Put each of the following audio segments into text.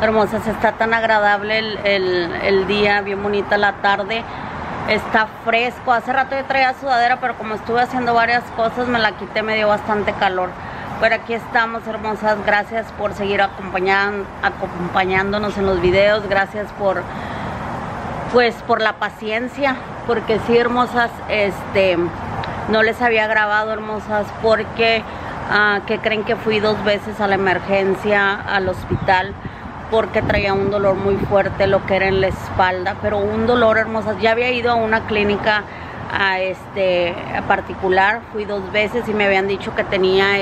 Hermosas, está tan agradable el día, bien bonita la tarde. Está fresco. Hace rato yo traía sudadera, pero como estuve haciendo varias cosas me la quité, me dio bastante calor. Pero aquí estamos, hermosas. Gracias por seguir acompañándonos en los videos. Gracias por la paciencia, porque sí, hermosas, no les había grabado, hermosas, porque que creen que fui 2 veces a la emergencia, al hospital, porque traía un dolor muy fuerte, lo que era en la espalda, pero un dolor, hermosas. Ya había ido a una clínica a particular, fui 2 veces y me habían dicho que tenía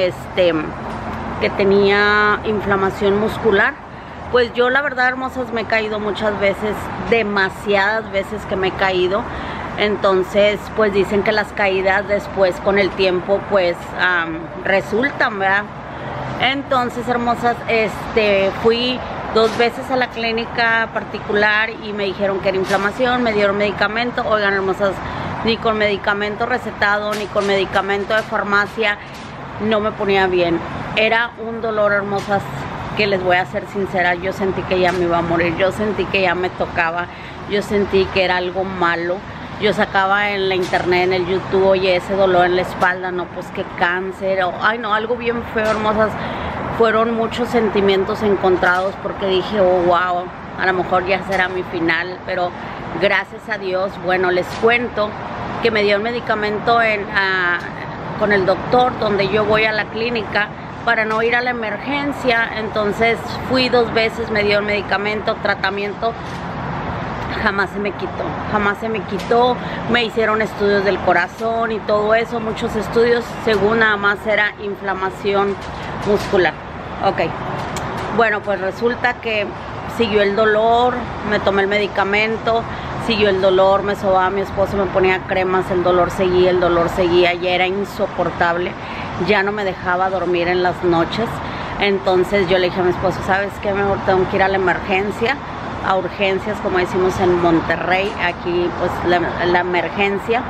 inflamación muscular. Pues yo, la verdad, hermosas, me he caído muchas veces, demasiadas veces que me he caído. Entonces, pues dicen que las caídas después, con el tiempo, pues resultan, ¿verdad? Entonces, hermosas, fui 2 veces a la clínica particular y me dijeron que era inflamación, me dieron medicamento. Oigan, hermosas, ni con medicamento recetado, ni con medicamento de farmacia no me ponía bien. Era un dolor, hermosas, que les voy a ser sincera, yo sentí que ya me iba a morir, yo sentí que ya me tocaba, yo sentí que era algo malo. Yo sacaba en la internet, en el YouTube, oye, ese dolor en la espalda, no, pues que cáncer, o, ay no, algo bien feo, hermosas. Fueron muchos sentimientos encontrados, porque dije, oh, wow, a lo mejor ya será mi final, pero gracias a Dios, bueno, les cuento que me dio el medicamento con el doctor, donde yo voy a la clínica, para no ir a la emergencia. Entonces fui 2 veces, me dio el medicamento, tratamiento. Jamás se me quitó, jamás se me quitó. Me hicieron estudios del corazón y todo eso, muchos estudios, según nada más era inflamación muscular. Ok, bueno, pues resulta que siguió el dolor, me tomé el medicamento, siguió el dolor, me sobaba mi esposo, me ponía cremas, el dolor seguía, ya era insoportable, ya no me dejaba dormir en las noches. Entonces yo le dije a mi esposo, ¿sabes qué? Mejor tengo que ir a la emergencia, a urgencias, como decimos en Monterrey, aquí pues la emergencia.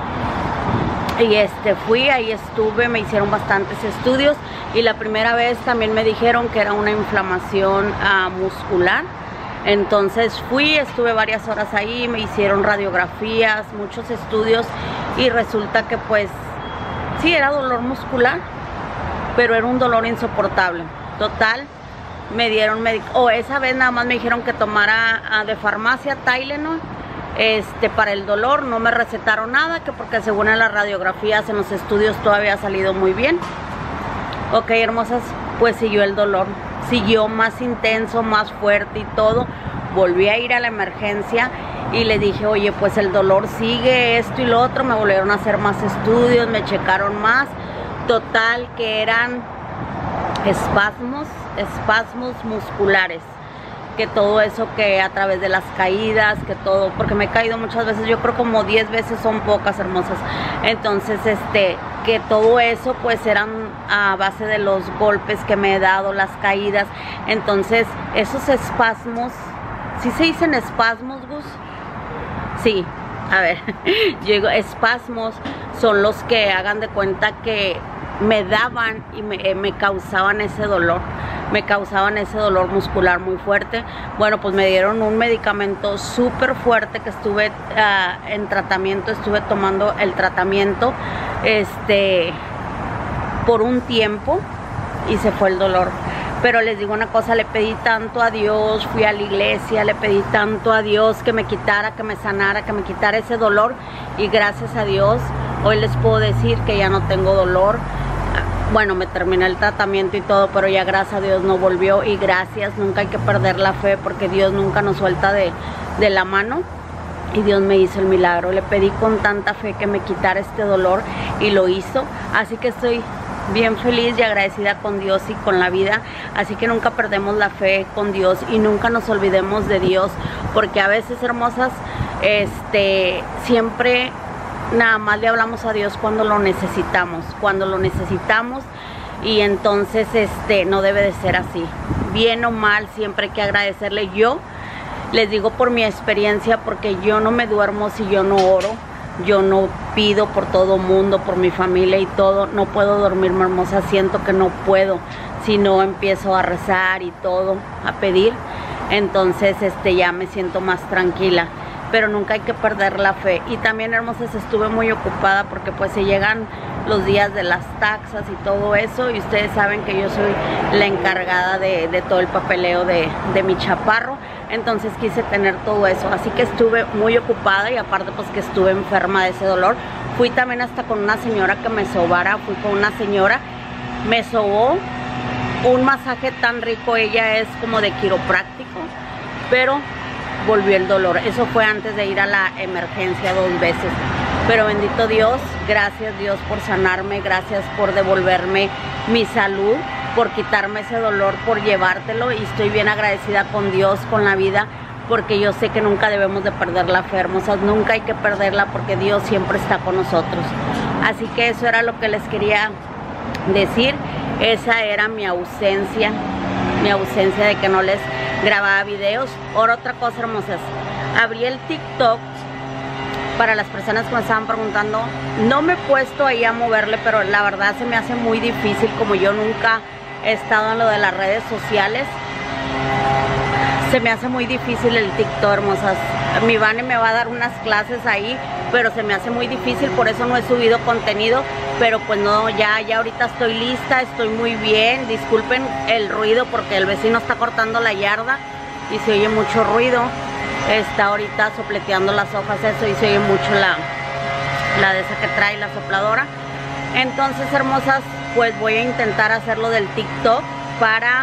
Y fui, ahí estuve, me hicieron bastantes estudios y la primera vez también me dijeron que era una inflamación muscular. Entonces fui, estuve varias horas ahí, me hicieron radiografías, muchos estudios y resulta que pues sí era dolor muscular, pero era un dolor insoportable. Total, me dieron esa vez nada más me dijeron que tomara de farmacia Tylenol para el dolor. No me recetaron nada, que porque según en las radiografías, en los estudios, todo había salido muy bien. Ok, hermosas, pues siguió el dolor, siguió más intenso, más fuerte y todo. Volví a ir a la emergencia y le dije, oye, pues el dolor sigue, esto y lo otro. Me volvieron a hacer más estudios, me checaron más. Total, que eran espasmos musculares, que todo eso, que a través de las caídas, que todo, porque me he caído muchas veces, yo creo como 10 veces, son pocas, hermosas. Entonces que todo eso pues eran a base de los golpes que me he dado, las caídas. Entonces esos espasmos, ¿sí se dicen espasmos, Gus? Sí, a ver, yo digo espasmos, son los que hagan de cuenta que me daban y me causaban ese dolor, muscular muy fuerte. Bueno, pues me dieron un medicamento súper fuerte, que estuve en tratamiento, estuve tomando el tratamiento por un tiempo y se fue el dolor. Pero les digo una cosa, le pedí tanto a Dios, fui a la iglesia, le pedí tanto a Dios que me quitara, que me sanara, que me quitara ese dolor, y gracias a Dios hoy les puedo decir que ya no tengo dolor. Bueno, me terminé el tratamiento y todo, pero ya gracias a Dios no volvió. Y gracias, nunca hay que perder la fe, porque Dios nunca nos suelta de la mano. Y Dios me hizo el milagro. Le pedí con tanta fe que me quitara este dolor y lo hizo. Así que estoy bien feliz y agradecida con Dios y con la vida. Así que nunca perdemos la fe con Dios y nunca nos olvidemos de Dios, porque a veces, hermosas, siempre nada más le hablamos a Dios cuando lo necesitamos, y entonces no debe de ser así. Bien o mal, siempre hay que agradecerle. Yo les digo por mi experiencia, porque yo no me duermo si yo no oro, yo no pido por todo mundo, por mi familia y todo. No puedo dormirme, hermosa, siento que no puedo si no empiezo a rezar y todo, a pedir. entonces ya me siento más tranquila, pero nunca hay que perder la fe. Y también, hermosas, estuve muy ocupada porque pues se llegan los días de las taxas y todo eso, y ustedes saben que yo soy la encargada de todo el papeleo de mi chaparro, entonces quise tener todo eso, así que estuve muy ocupada, y aparte pues que estuve enferma de ese dolor. Fui también hasta con una señora que me sobara, fui con una señora, me sobó un masaje tan rico, ella es como de quiropráctico, pero volvió el dolor. Eso fue antes de ir a la emergencia 2 veces. Pero bendito Dios, gracias Dios por sanarme, gracias por devolverme mi salud, por quitarme ese dolor, por llevártelo, y estoy bien agradecida con Dios, con la vida, porque yo sé que nunca debemos de perder la fe, hermosas, nunca hay que perderla, porque Dios siempre está con nosotros. Así que eso era lo que les quería decir. Esa era mi ausencia de que no les grababa videos. Ahora otra cosa, hermosas, abrí el TikTok. Para las personas que me estaban preguntando, no me he puesto ahí a moverle, pero la verdad se me hace muy difícil, como yo nunca he estado en lo de las redes sociales, se me hace muy difícil el TikTok, hermosas. Mi Vane me va a dar unas clases ahí, pero se me hace muy difícil, por eso no he subido contenido. Pero pues no, ya ahorita estoy lista, estoy muy bien. Disculpen el ruido porque el vecino está cortando la yarda y se oye mucho ruido. Está ahorita sopleteando las hojas, eso, y se oye mucho la de esa que trae, la sopladora. Entonces, hermosas, pues voy a intentar hacerlo del TikTok para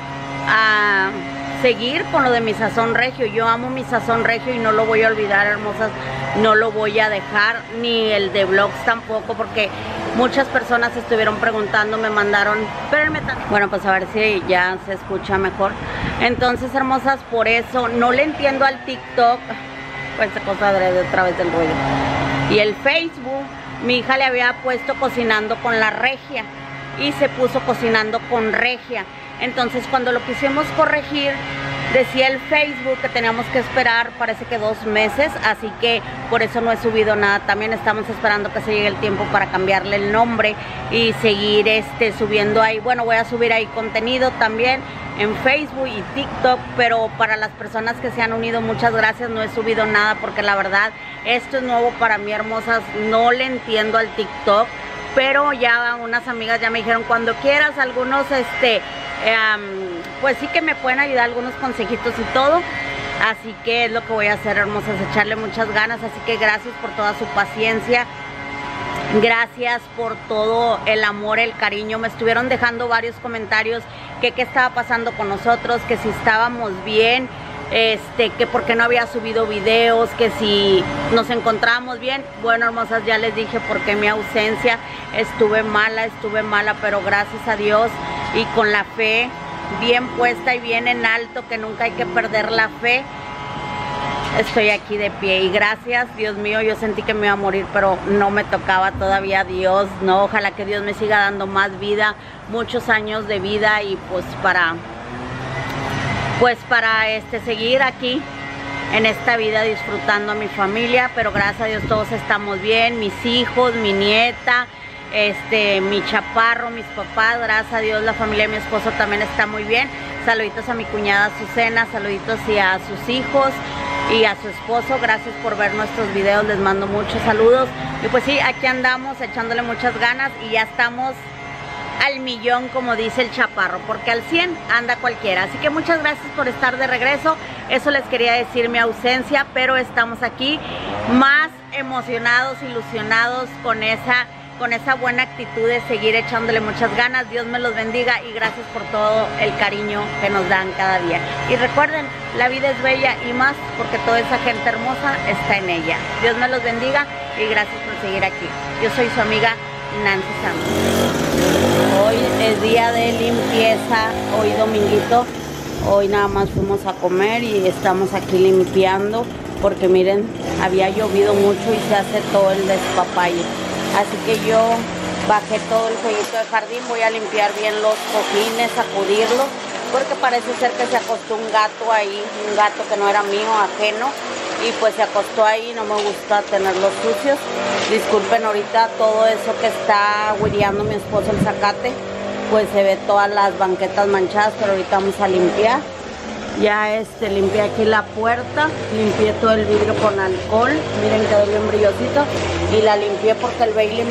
seguir con lo de mi sazón regio. Yo amo mi sazón regio y no lo voy a olvidar, hermosas, no lo voy a dejar, ni el de vlogs tampoco, porque muchas personas estuvieron preguntando, me mandaron, espérenme tantito. Bueno, pues a ver si ya se escucha mejor. Entonces, hermosas, por eso no le entiendo al TikTok, pues se cosa de otra vez del ruido. Y el Facebook, mi hija le había puesto cocinando con la regia y se puso cocinando con regia. Entonces, cuando lo quisimos corregir, decía el Facebook que teníamos que esperar, parece que 2 meses, así que por eso no he subido nada. También estamos esperando que se llegue el tiempo para cambiarle el nombre y seguir subiendo ahí. Bueno, voy a subir ahí contenido también en Facebook y TikTok, pero para las personas que se han unido, muchas gracias. No he subido nada porque la verdad esto es nuevo para mí, hermosas, no le entiendo al TikTok, pero ya unas amigas ya me dijeron, cuando quieras, algunos pues sí que me pueden ayudar, algunos consejitos y todo. Así que es lo que voy a hacer, hermosas, echarle muchas ganas. Así que gracias por toda su paciencia, gracias por todo el amor, el cariño. Me estuvieron dejando varios comentarios que qué estaba pasando con nosotros, que si estábamos bien, que por qué no había subido videos, que si nos encontrábamos bien. Bueno, hermosas, ya les dije por qué mi ausencia. Estuve mala, pero gracias a Dios y con la fe bien puesta y bien en alto, que nunca hay que perder la fe, estoy aquí de pie. Y gracias, Dios mío, yo sentí que me iba a morir, pero no me tocaba todavía. Dios, no, ojalá que Dios me siga dando más vida, muchos años de vida, y pues para seguir aquí en esta vida disfrutando a mi familia. Pero gracias a Dios todos estamos bien, mis hijos, mi nieta, mi chaparro, mis papás, gracias a Dios la familia de mi esposo también está muy bien. Saluditos a mi cuñada Azucena, saluditos y a sus hijos y a su esposo. Gracias por ver nuestros videos, les mando muchos saludos. Y pues sí, aquí andamos echándole muchas ganas y ya estamos al millón, como dice el chaparro, porque al 100 anda cualquiera. Así que muchas gracias por estar de regreso. Eso les quería decir, mi ausencia, pero estamos aquí más emocionados, ilusionados con esa buena actitud de seguir echándole muchas ganas. Dios me los bendiga y gracias por todo el cariño que nos dan cada día. Y recuerden, la vida es bella y más porque toda esa gente hermosa está en ella. Dios me los bendiga y gracias por seguir aquí. Yo soy su amiga Nancy Santos. Hoy es día de limpieza, hoy dominguito. Hoy nada más fuimos a comer y estamos aquí limpiando porque miren, había llovido mucho y se hace todo el despapalle. Así que yo bajé todo el jueguito de jardín, voy a limpiar bien los cojines, sacudirlos, porque parece ser que se acostó un gato ahí, un gato que no era mío, ajeno, y pues se acostó ahí, no me gusta tenerlos sucios. Disculpen ahorita todo eso que está huireando mi esposo el zacate, pues se ve todas las banquetas manchadas, pero ahorita vamos a limpiar. Ya limpié aquí la puerta, limpié todo el vidrio con alcohol, miren quedó bien brillosito, y la limpié porque el Bailey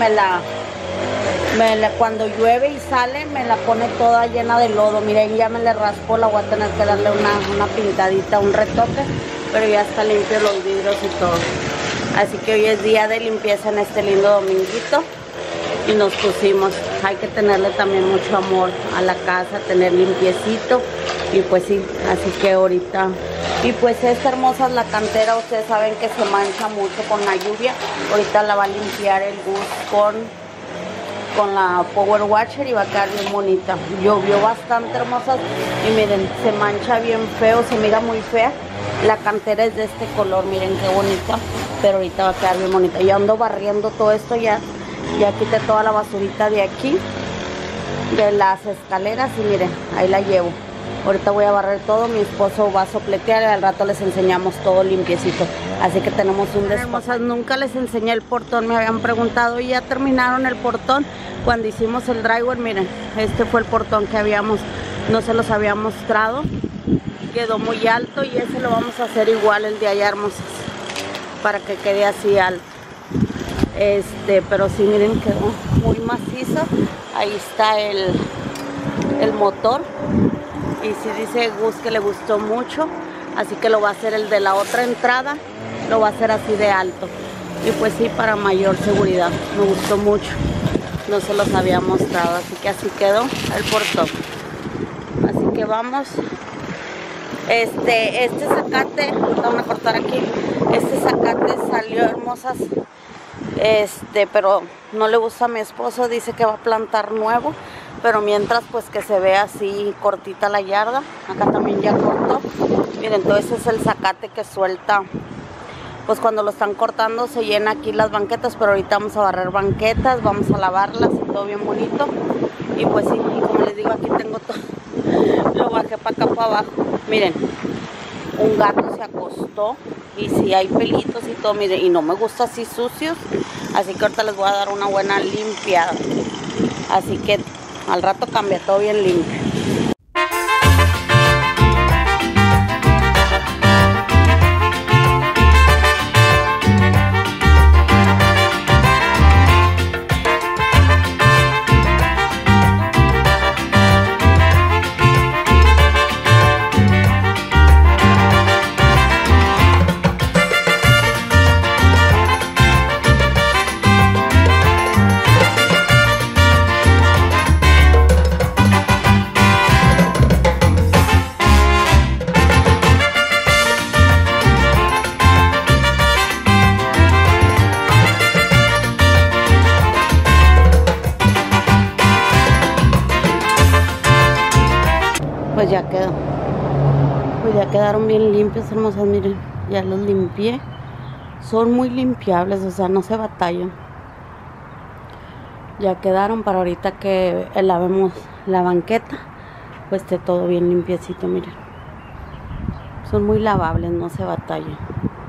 cuando llueve y sale me la pone toda llena de lodo. Miren, ya me le raspó, la voy a tener que darle una pintadita, un retoque, pero ya está limpio los vidrios y todo. Así que hoy es día de limpieza en este lindo dominguito y nos pusimos, hay que tenerle también mucho amor a la casa, tener limpiecito. Y pues sí, así que ahorita, y pues esta hermosa es la cantera, ustedes saben que se mancha mucho con la lluvia. Ahorita la va a limpiar el Gus con la Power Washer y va a quedar bien bonita. Llovió bastante, hermosas, y miren, se mancha bien feo, se mira muy fea. La cantera es de este color, miren qué bonita, pero ahorita va a quedar bien bonita. Ya ando barriendo todo esto, ya quité toda la basurita de aquí, de las escaleras, y miren, ahí la llevo. Ahorita voy a barrer todo, mi esposo va a sopletear y al rato les enseñamos todo limpiecito. Así que tenemos un despacho. Nunca les enseñé el portón, me habían preguntado, y ya terminaron el portón. Cuando hicimos el drywall, miren, este fue el portón que no se los había mostrado. Quedó muy alto y ese lo vamos a hacer igual el de allá, hermosas, para que quede así alto. Pero sí, miren, quedó muy macizo. Ahí está el motor. Y sí dice Gus que le gustó mucho, así que lo va a hacer el de la otra entrada, lo va a hacer así de alto. Y pues sí, para mayor seguridad, me gustó mucho, no se los había mostrado, así que así quedó el portón. Así que vamos. Este zacate, vamos a cortar aquí, este zacate salió, hermosas, pero no le gusta a mi esposo, dice que va a plantar nuevo. Pero mientras, pues que se vea así cortita la yarda. Acá también ya cortó. Miren, entonces es el zacate que suelta. Pues cuando lo están cortando se llena aquí las banquetas. Pero ahorita vamos a barrer banquetas, vamos a lavarlas y todo bien bonito. Y pues sí, como les digo, aquí tengo todo. Lo bajé para acá, para abajo. Miren, un gato se acostó. Y sí hay pelitos y todo, miren. Y no me gusta así sucios. Así que ahorita les voy a dar una buena limpiada. Así que al rato cambia todo bien limpio. Pues ya quedó. Pues ya quedaron bien limpios, hermosas, miren. Ya los limpié. Son muy limpiables, o sea, no se batallan. Ya quedaron para ahorita que lavemos la banqueta. Pues esté todo bien limpiecito, miren. Son muy lavables, no se batallan.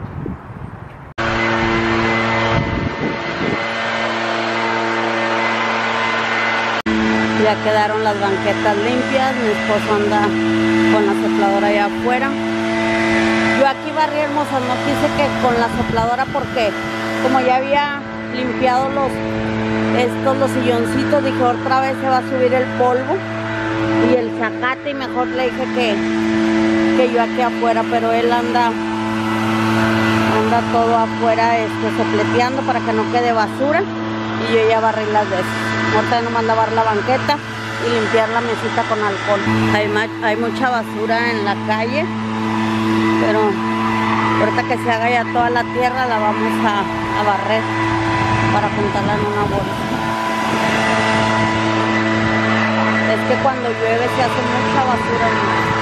Ya quedaron las banquetas limpias, mi esposo anda con la sopladora allá afuera. Yo aquí barrí, hermosas, no quise que con la sopladora porque como ya había limpiado los silloncitos, dije otra vez se va a subir el polvo y el zacate, y mejor le dije que yo aquí afuera, pero él anda todo afuera sopleteando para que no quede basura, y yo ya barrí las veces. Ahorita no manda a lavar la banqueta y limpiar la mesita con alcohol. Hay mucha basura en la calle, pero ahorita que se haga ya toda la tierra la vamos a barrer para juntarla en una bolsa. Es que cuando llueve se hace mucha basura, ¿no?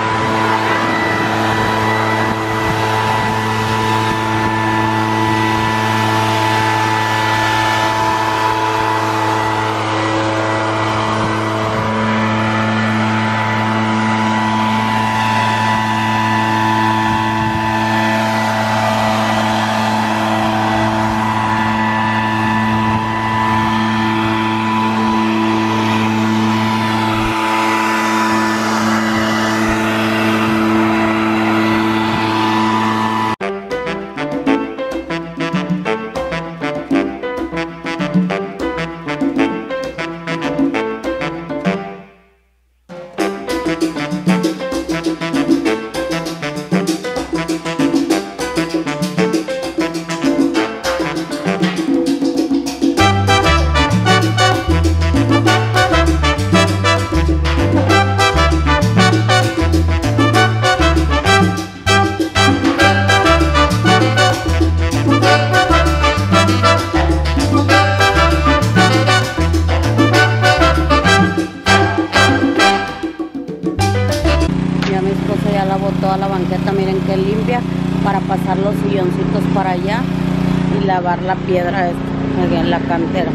toda la banqueta, miren qué limpia, para pasar los silloncitos para allá y lavar la piedra esta, aquí en la cantera.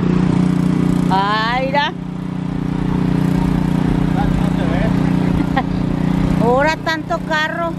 ¡Ay, mira! Ahora tanto carro.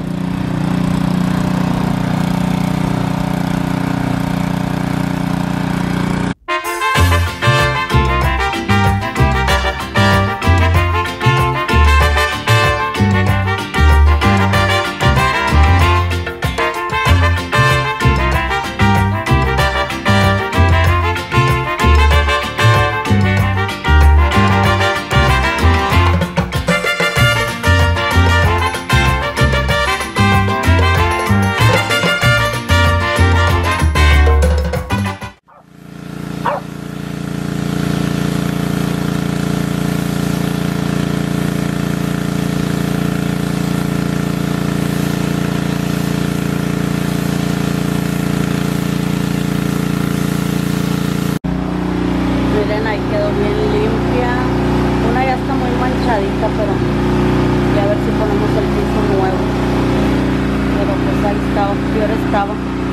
Miren, ahí quedó bien limpia. Una ya está muy manchadita, pero ya a ver si ponemos el piso nuevo. Pero pues ahí estaba, peor estaba.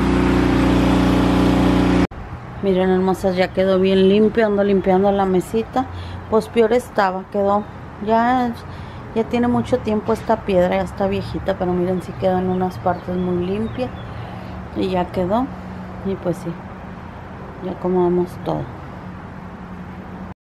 Miren, hermosas, ya quedó bien limpio. Ando limpiando la mesita. Pues peor estaba, quedó. Ya tiene mucho tiempo esta piedra, ya está viejita, pero miren, sí quedó en unas partes muy limpia. Y ya quedó. Y pues sí, ya acomodamos todo.